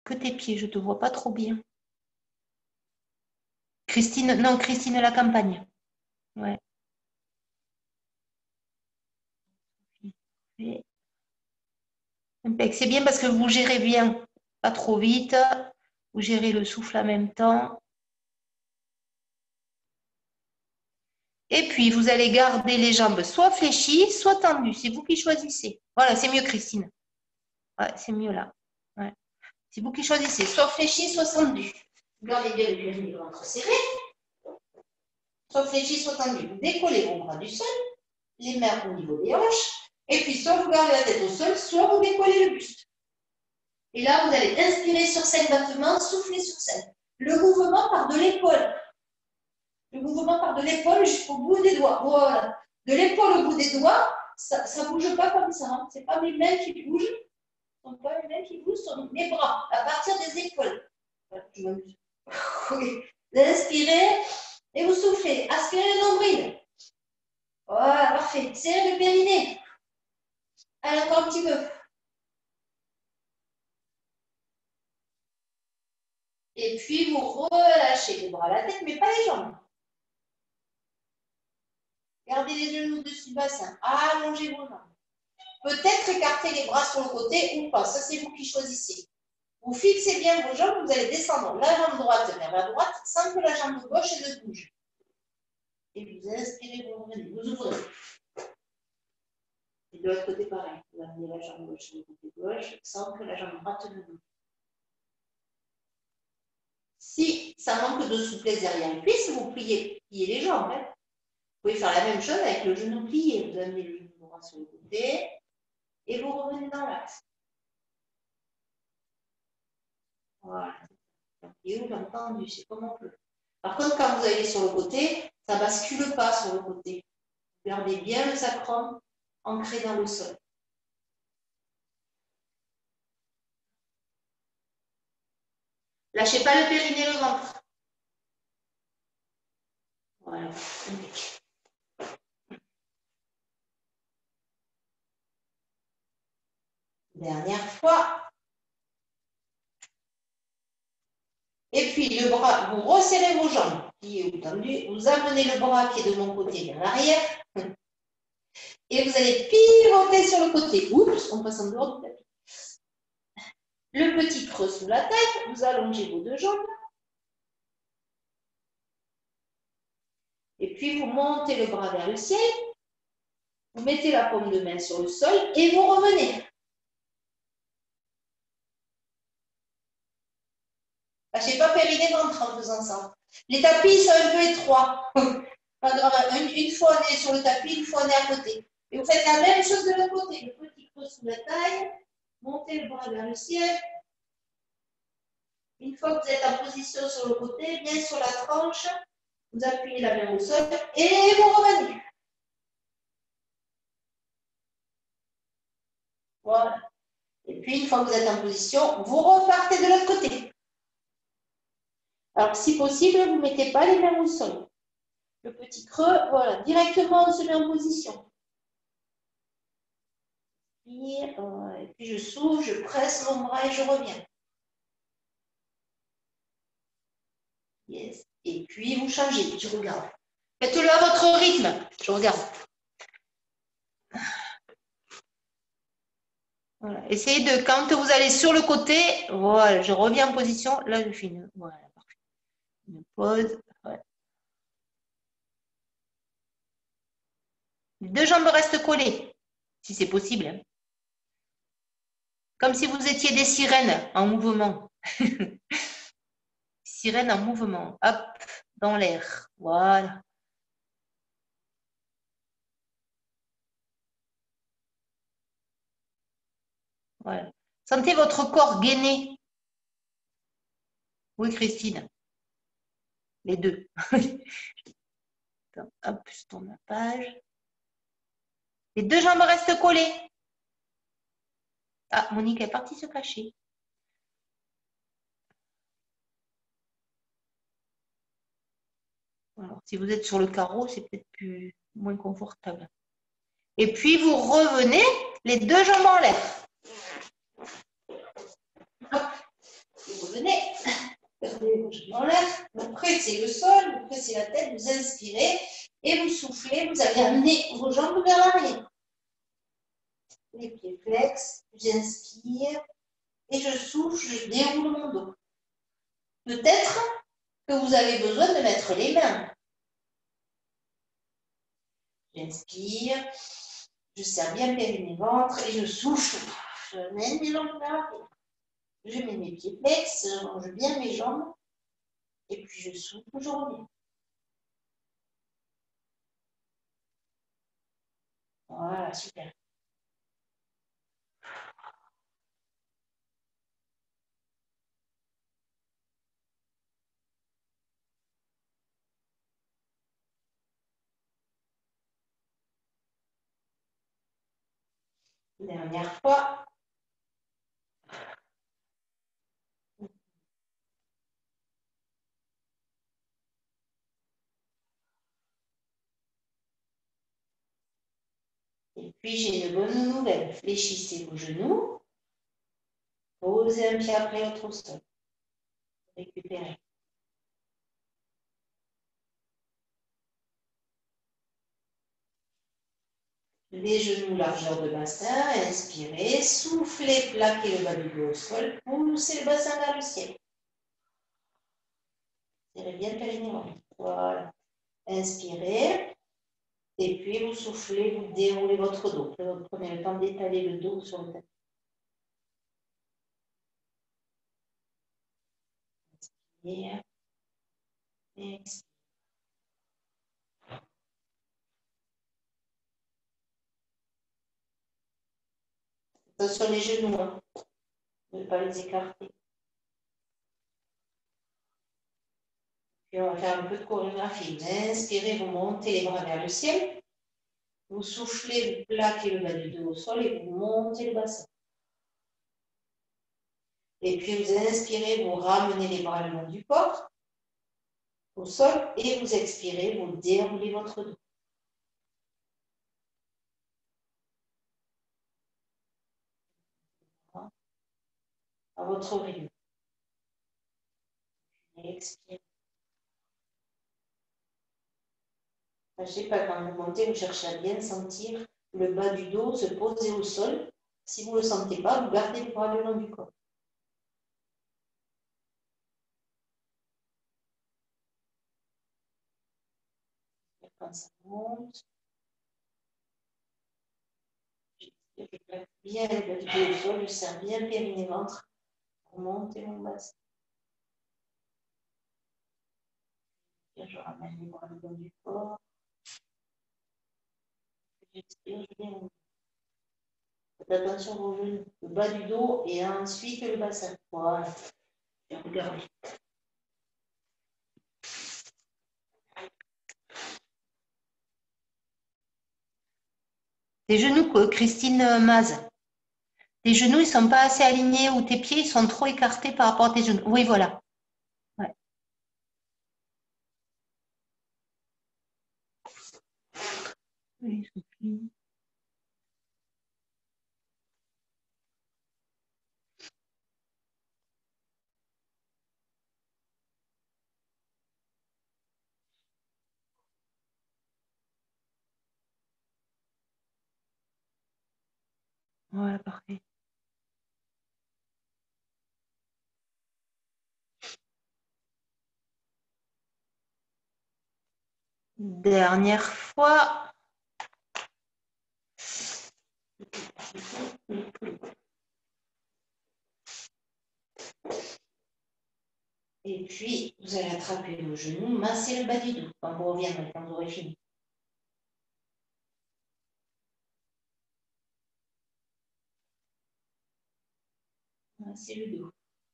que tes pieds, je ne te vois pas trop bien. Christine, non, Christine la campagne. Ouais. C'est bien parce que vous gérez bien, pas trop vite. Vous gérez le souffle en même temps. Et puis, vous allez garder les jambes soit fléchies, soit tendues. C'est vous qui choisissez. Voilà, c'est mieux, Christine. Ouais, c'est mieux là. Ouais. C'est vous qui choisissez, soit fléchies, soit tendues. Gardez bien le ventre serré. Soit fléchis, soit tendu. Vous décollez vos bras du sol, les mains au niveau des hanches, et puis soit vous gardez la tête au sol, soit vous décollez le buste. Et là, vous allez inspirer sur 5 battements, souffler sur 5. Le mouvement part de l'épaule. Le mouvement part de l'épaule jusqu'au bout des doigts. Voilà. De l'épaule au bout des doigts, ça ne bouge pas comme ça. Hein. Ce n'est pas mes mains qui bougent. Ce ne sont pas mes mains qui bougent, ce sont mes bras, à partir des épaules. Voilà, je m'amuse. Vous inspirez et vous soufflez. Aspirez le nombril. Voilà, parfait. Serrez le périnée. Allez, encore un petit peu. Et puis, vous relâchez les bras, la tête, mais pas les jambes. Gardez les genoux dessus du bassin. Allongez vos jambes. Peut-être écarter les bras sur le côté ou pas. Ça, c'est vous qui choisissez. Vous fixez bien vos jambes. Vous allez descendre la jambe droite vers la droite sans que la jambe gauche ne bouge. Et vous inspirez, vous revenez. Vous ouvrez. Et de l'autre côté, pareil. Vous amenez la jambe gauche sur le côté gauche sans que la jambe droite ne bouge. Si ça manque de souplesse derrière les cuisses, vous pliez les jambes. Hein. Vous pouvez faire la même chose avec le genou plié. Vous amenez le genou droit sur le côté et vous revenez dans l'axe. Voilà. Et où l'entendu, c'est comme on peut. Par contre, quand vous allez sur le côté, ça ne bascule pas sur le côté. Gardez bien le sacrum ancré dans le sol. Lâchez pas le périnée, le ventre. Voilà. Dernière fois. Et puis, le bras, vous resserrez vos jambes, pliées ou tendues. Vous amenez le bras qui est de mon côté vers l'arrière. Et vous allez pivoter sur le côté. Oups, on passe en dehors du tapis. Le petit creux sous la tête. Vous allongez vos deux jambes. Et puis, vous montez le bras vers le ciel. Vous mettez la paume de main sur le sol et vous revenez. Lâchez pas périnée ventre en faisant ça. Les tapis sont un peu étroits. Pas grave. Une fois on est sur le tapis, une fois on est à côté. Et vous faites la même chose de l'autre côté. Le petit creux sous la taille. Montez le bras vers le ciel. Une fois que vous êtes en position sur le côté, bien sur la tranche, vous appuyez la main au sol et vous revenez. Voilà. Et puis, une fois que vous êtes en position, vous repartez de l'autre côté. Alors, si possible, vous ne mettez pas les mains au sol. Le petit creux, voilà, directement, on se met en position. Et puis, je souffle, je presse mon bras et je reviens. Yes. Et puis, vous changez, je regarde. Faites-le à votre rythme. Je regarde. Voilà. Essayez de, quand vous allez sur le côté, voilà, je reviens en position. Là, je finis. Voilà, parfait. Une pause. Ouais. Les deux jambes restent collées, si c'est possible. Hein. Comme si vous étiez des sirènes en mouvement. Sirène en mouvement. Hop, dans l'air. Voilà. Voilà. Sentez votre corps gainer. Oui, Christine. Les deux. Hop, je tourne la page. Les deux jambes restent collées. Ah, Monique est partie se cacher. Alors, si vous êtes sur le carreau, c'est peut-être moins confortable. Et puis, vous revenez les deux jambes en l'air. tenez, gardez vos genoux en l'air, vous pressez le sol, vous pressez la tête, vous inspirez et vous soufflez, vous allez amener vos jambes vers l'arrière. Les pieds flex, j'inspire et je souffle, je déroule mon dos. Peut-être que vous avez besoin de mettre les mains. J'inspire, je serre bien périnée ventre et je souffle. Je mène mes jambes vers l'arrière. Je mets mes pieds flex, je range bien mes jambes et puis je souffle, je reviens. Voilà, super. Dernière fois. Et puis, j'ai une bonne nouvelle. Fléchissez vos genoux. Posez un pied après l'autre au sol. Récupérez. Les genoux largeur de bassin. Inspirez. Soufflez, plaquez le bas du dos au sol. Poussez le bassin vers le ciel. Serrez bien le périnée. Voilà. Inspirez. Et puis, vous soufflez, vous déroulez votre dos. Vous prenez le temps d'étaler le dos sur le tapis. Inspire. Expire. Attention les genoux, hein. Ne pas les écarter. Puis on va faire un peu de chorégraphie. Vous inspirez, vous montez les bras vers le ciel. Vous soufflez, vous plaquez le bas du dos au sol et vous montez le bassin. Et puis vous inspirez, vous ramenez les bras le long du corps au sol et vous expirez, vous déroulez votre dos. À votre rythme. Expirez. Sachez pas, quand vous montez, vous cherchez à bien sentir le bas du dos se poser au sol. Si vous ne le sentez pas, vous gardez les bras le long du corps. Quand ça monte, je plaque bien le bas du dos au sol, je serre bien le périnée ventre pour monter mon bassin. Je ramène les bras le long du corps. J'expire, je viens. Faites attention aux genoux, le bas du dos et ensuite le bassin. Voilà. Et regardez. Tes genoux, Christine Maz. Tes genoux, ils ne sont pas assez alignés ou tes pieds, ils sont trop écartés par rapport à tes genoux. Oui, voilà. Ouais. Oui, voilà, parfait. Dernière fois. Et puis, vous allez attraper vos genoux, masser le bas du dos quand vous reviendrez, quand vous aurez fini. Masser le dos.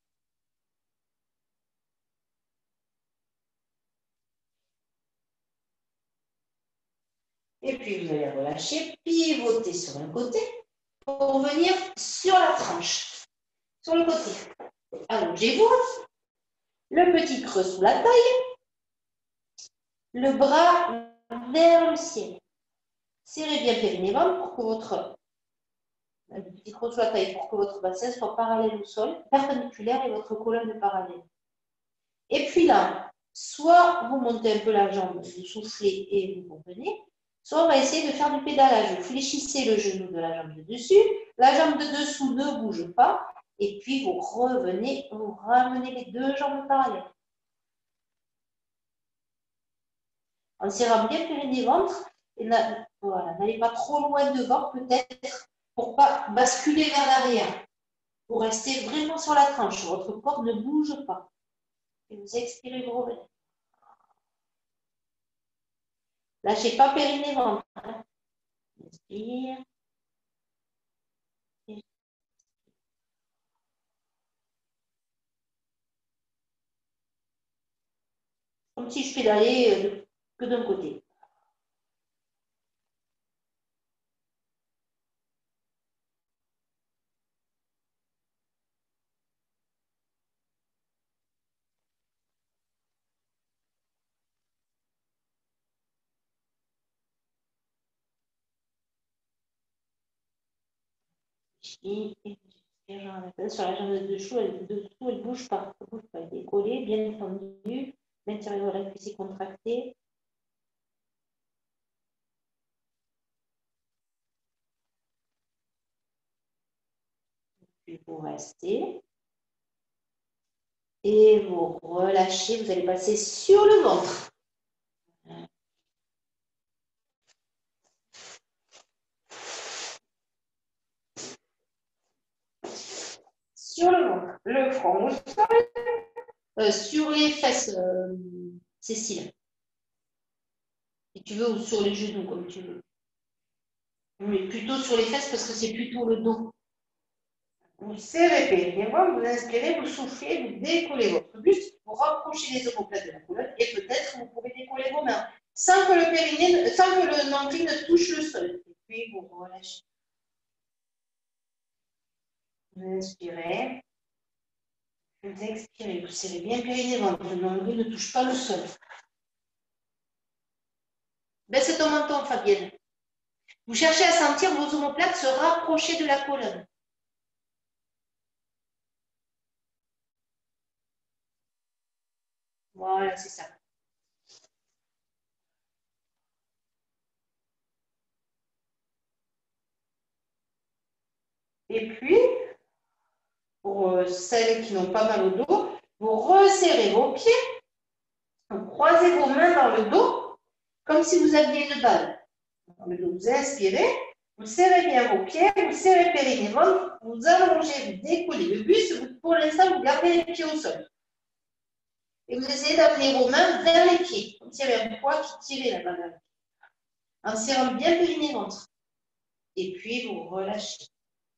Et puis, vous allez relâcher, pivoter sur un côté pour venir sur la tranche, sur le côté. Allongez-vous, le petit creux sous la taille, le bras vers le ciel. Serrez bien périnée ventre pour que votre Le petit crochet à taille pour que votre bassin soit parallèle au sol, perpendiculaire et votre colonne parallèle. Et puis là, soit vous montez un peu la jambe, vous soufflez et vous revenez, soit on va essayer de faire du pédalage. Vous fléchissez le genou de la jambe de dessus, la jambe de dessous ne bouge pas, et puis vous revenez, vous ramenez les deux jambes parallèles. En serrant bien périnée-ventre, et voilà, n'allez pas trop loin devant peut-être pour ne pas basculer vers l'arrière. Vous restez vraiment sur la tranche, votre corps ne bouge pas. Et vous expirez, vous revenez. Lâchez pas périnée-ventre. Inspire. Comme si je pédalais que d'un côté. Et sur la jambe de dessous, elle ne bouge pas. Elle bouge pas. Elle est collée, bien tendue. L'intérieur de la cuisse est contracté. Puis vous restez. Et vous relâchez. Vous allez passer sur le ventre. Sur le ventre. Le front au sol. Sur les fesses, Cécile. Si tu veux, ou sur les genoux, comme tu veux. Mais plutôt sur les fesses parce que c'est plutôt le dos. Vous serrez bien, vous inspirez, vous soufflez, vous décollez votre buste, vous rapprochez les omoplates de la colonne et peut-être vous pouvez décoller vos mains sans que le périnée, sans que le nombril ne touche le sol. Et puis vous relâchez. Vous inspirez, vous expirez, vous serrez bien le périnée ventre, le nombril ne touche pas le sol. Baissez ton menton, Fabienne. Vous cherchez à sentir vos omoplates se rapprocher de la colonne. Voilà, c'est ça. Et puis, pour celles qui n'ont pas mal au dos, vous resserrez vos pieds, vous croisez vos mains dans le dos, comme si vous aviez une balle. Dans le dos, vous inspirez, vous serrez bien vos pieds, vous serrez périnée ventre, vous allongez, vous décollez le buste, pour l'instant, vous gardez les pieds au sol. Et vous essayez d'amener vos mains vers les pieds, comme s'il y avait un poids qui tirait la balle. En serrant bien périnée ventre. Et puis, vous relâchez.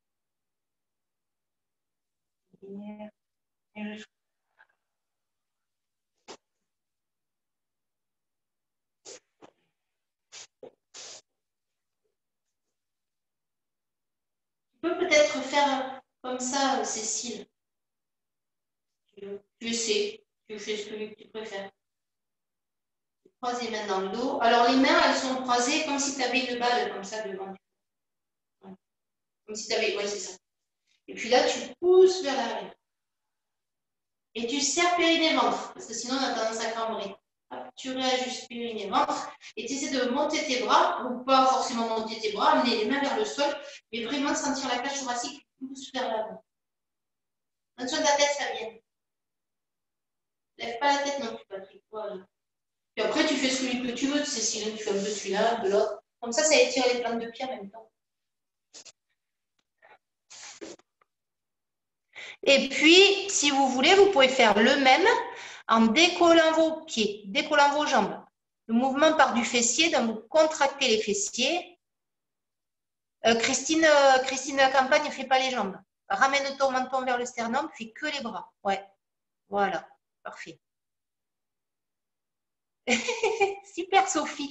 Et je... Tu peux peut-être faire comme ça, Cécile. Tu sais, tu fais ce que tu préfères. Croise les mains dans le dos. Alors, les mains, elles sont croisées comme si tu avais une balle comme ça devant. Comme si tu avais... Oui, c'est ça. Et puis là, tu pousses vers l'arrière. Et tu serres périnée-ventre, parce que sinon, on a tendance à cambrer. Hop, tu réajustes périnée-ventre et tu essaies de monter tes bras, ou pas forcément monter tes bras, amener les mains vers le sol, mais vraiment sentir la cage thoracique pousse vers l'avant. Donne soin de la tête, Fabienne. Lève pas la tête non plus, Patrick. Voilà. Puis après, tu fais ce que tu veux, Cécile. Tu fais un peu celui-là, de l'autre. Comme ça étire les plantes de pied en même temps. Et puis, si vous voulez, vous pouvez faire le même en décollant vos pieds, décollant vos jambes. Le mouvement part du fessier, donc vous contractez les fessiers. Christine Campagne ne fait pas les jambes. Ramène ton menton vers le sternum, puis que les bras. Ouais, voilà, parfait. Super Sophie.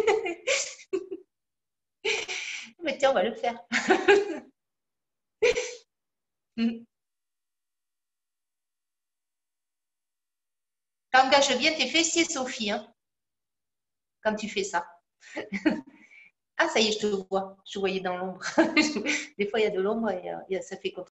Mais tiens, on va le faire. T'engages bien tes fessiers, Sophie, hein, quand tu fais ça. Ah, ça y est, je te vois. Je te voyais dans l'ombre. Des fois, il y a de l'ombre et ça fait comme